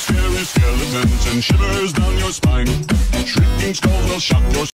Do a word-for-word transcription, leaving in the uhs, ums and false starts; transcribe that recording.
scary skeletons and shivers down your spine. Shrieking skulls will shock your